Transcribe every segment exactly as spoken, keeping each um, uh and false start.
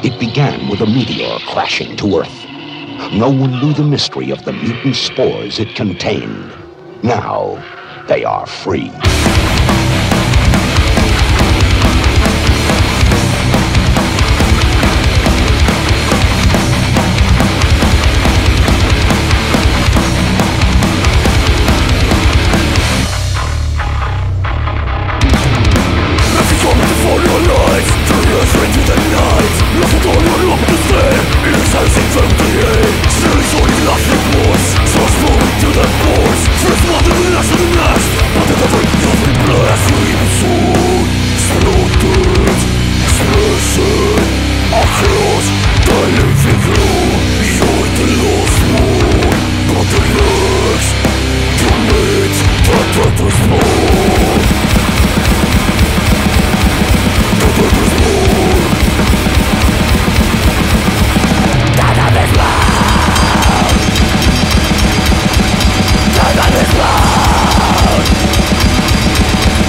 It began with a meteor crashing to Earth. No one knew the mystery of the mutant spores it contained. Now, they are free.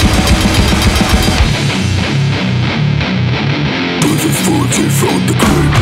Fulci found the grave.